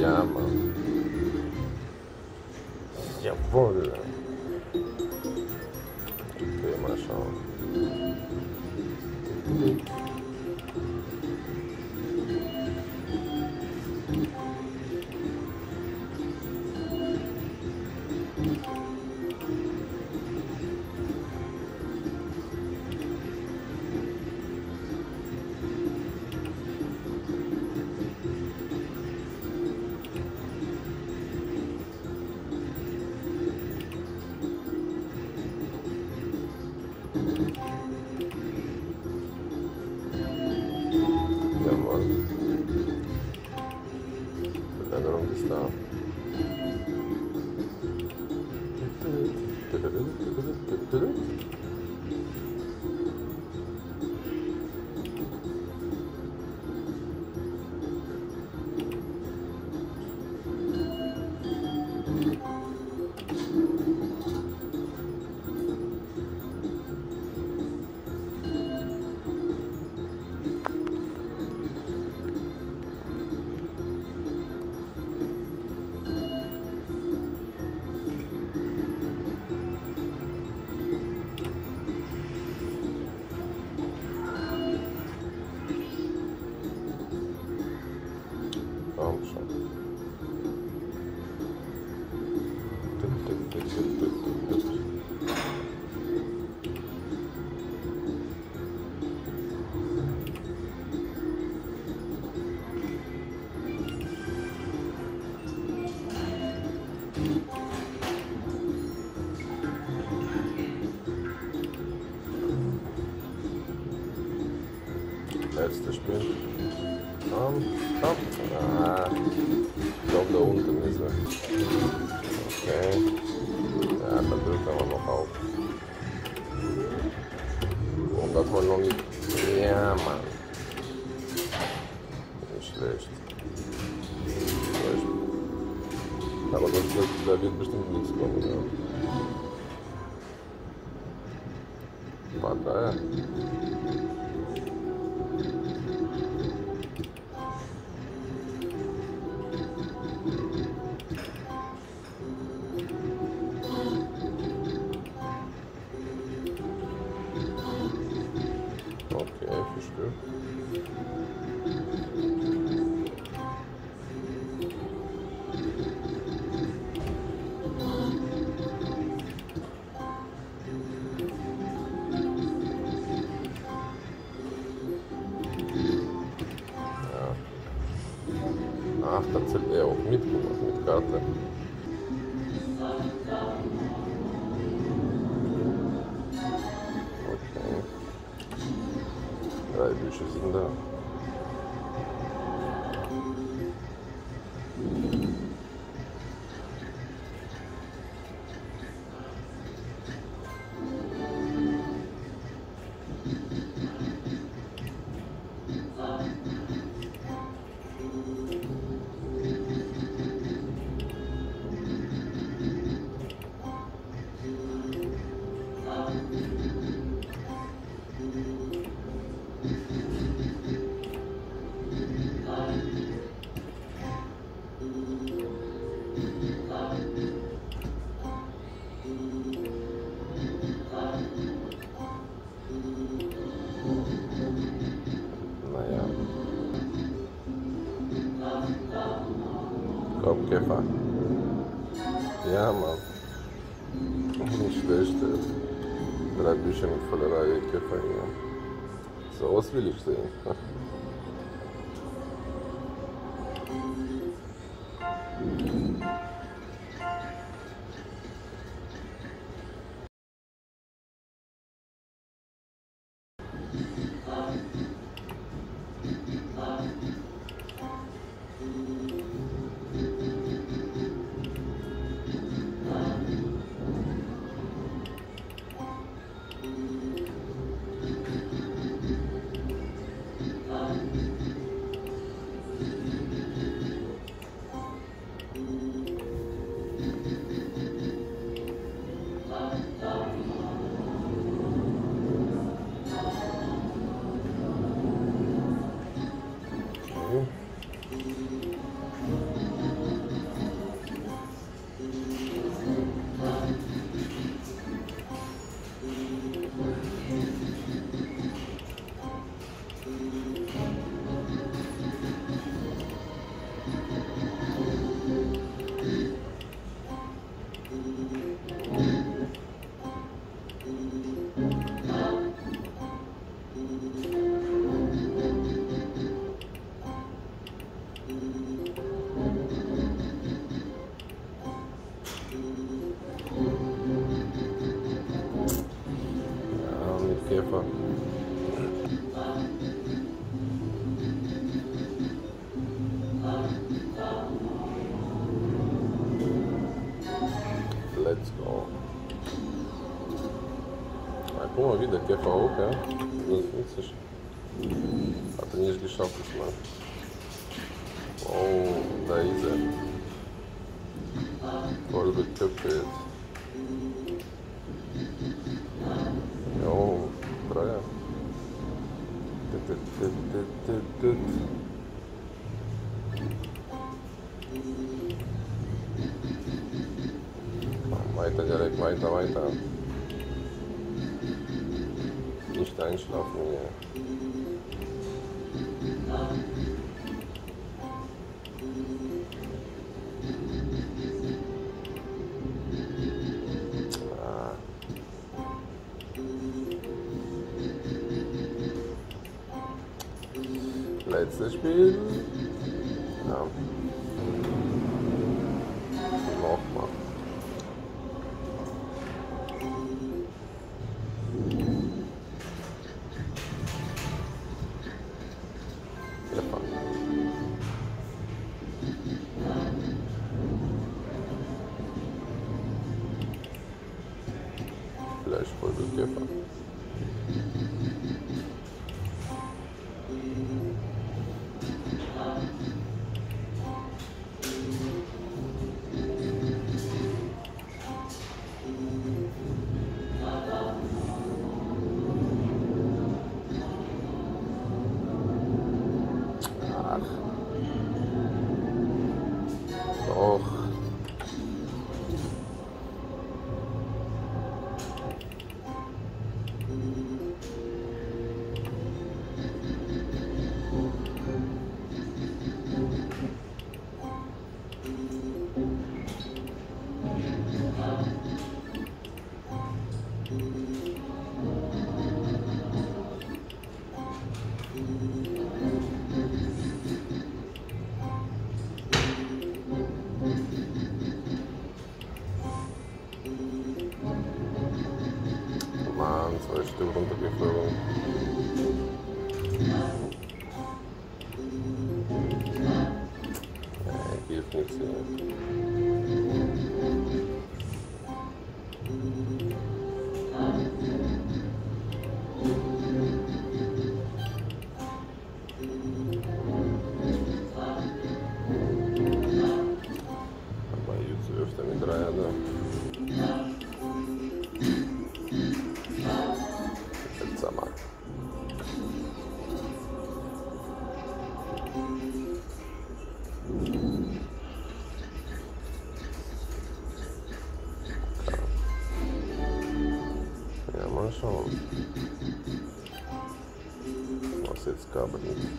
Ja, Mann. Jawohl. Okay, mal schauen. Jawohl. Verlängerung ist da. Komm schon. Letztes Spiel. Komm, komm. Ah, ich glaube, da unten ist er. Okay. Ja, dann drücken wir noch auf. Und das war noch nicht. Ja, Mann. Nicht schlecht. Aber da wird bestimmt nichts kommen. Ja. Warte. Okay, verstehe. Ja. Ach, da zählt er auch mit Karte. Okay. 3 Bücher sind da. Naja. Komm, Käfer. Ja, Mann. Nicht schlecht. 3 Bücher mit voller Reihe Käfer. Ja. So was will ich sehen. Ja, mit Käfer. Let's go. Ja, guck mal, wieder Käfer hoch, ja? Das ist witzig. Hat er nicht geschafft, das Mal. Oh, da ist er. Voll beköpft. Jo, Dreier. Weiter, direkt, weiter. Nicht einschlafen hier. Letztes Spiel. Ja. Nochmal. Käfer. Vielleicht voll Käfer. Doch. Mann, 2 Stück runtergeflogen. Hilft nichts hier. Aber jetzt öfter mit Dreier da. Seltsamer. Ja, mal schauen. Was jetzt gab es nicht.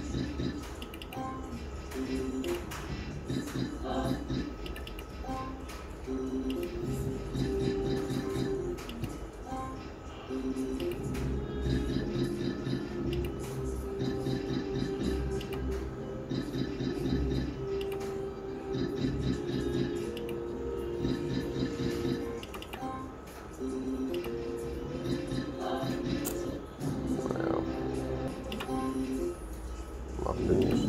Naja. Macht er nicht.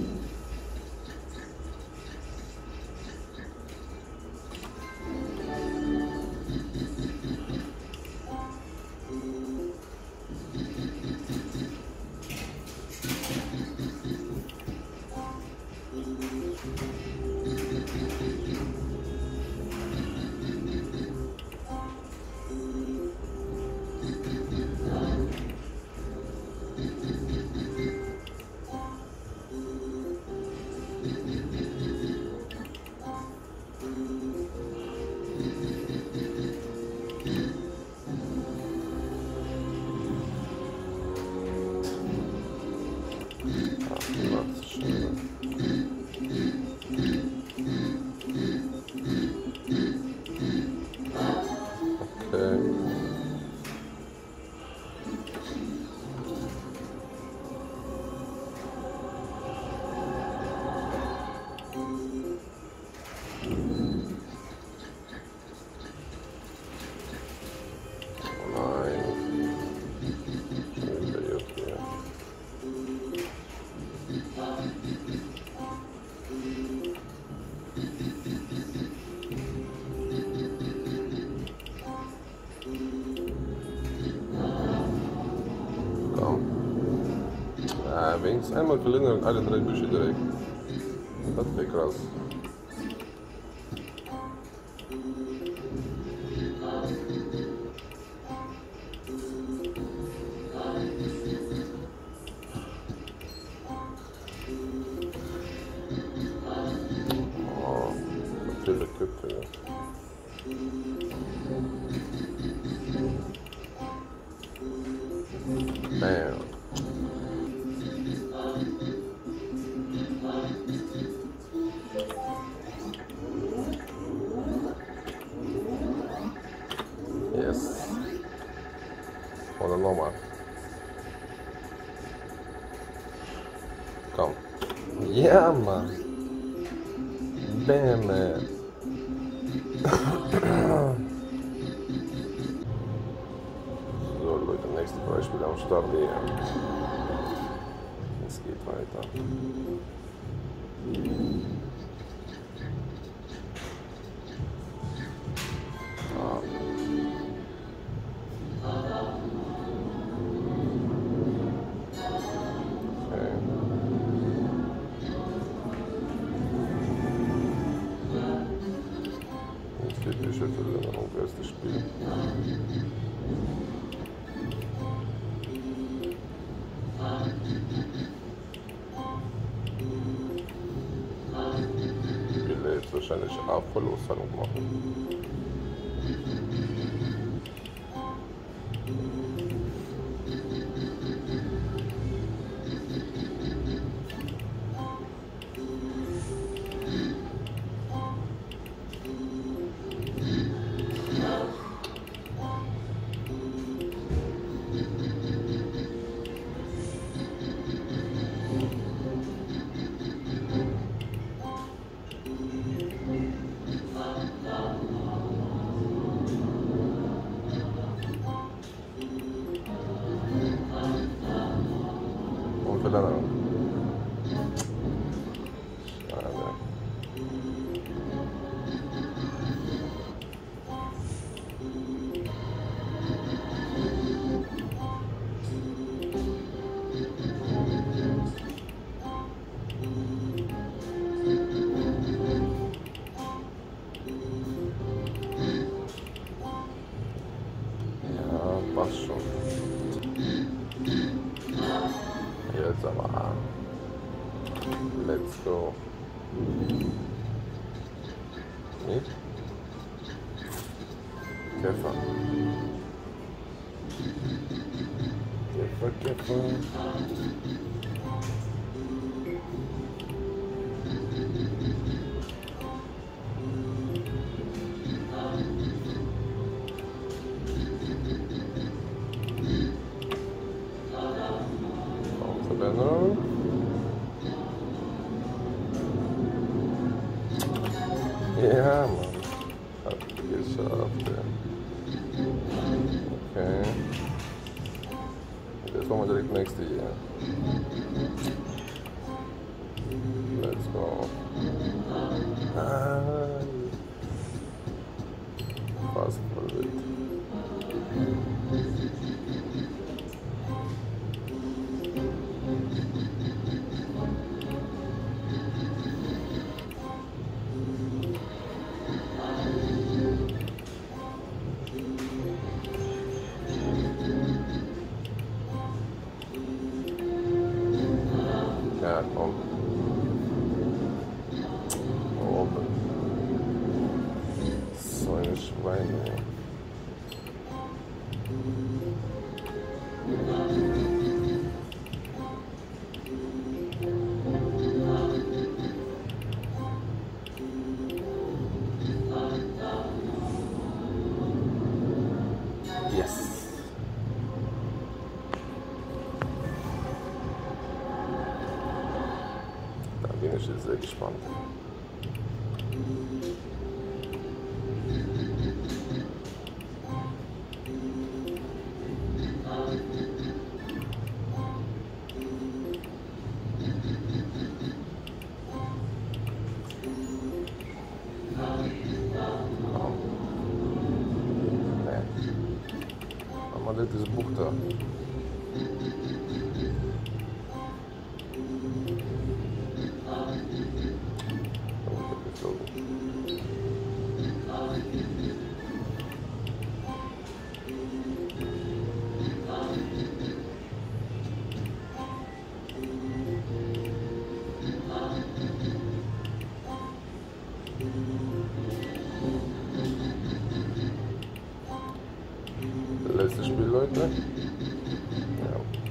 Jetzt einmal verlieren und alle 3 Büsche direkt. Das wäre krass. Oh, viele Köpfe, ja. Bam. Yes. Oder nochmal. Komm. Ja, Mann. Bam, man. So, Leute, nächste Beispiel am Start. Es geht weiter. Ich hätte dann auch erstes Spiel. Ich will jetzt wahrscheinlich auch Verlosung machen. Verlängerung. Schade. Ja, passt schon. Jetzt aber an. Let's go. Nicht? Käfer. Käfer. Verlängerung. Ja, Mann. Hat geschafft, ja. Okay. Jetzt machen wir direkt nächste hier. Let's go. Fast voll wild. Ja, komm. Oben. So ein Schwein, ey. Yes. Da bin ich jetzt sehr gespannt. Das Buch da. nächste Spiel, Leute. Ja.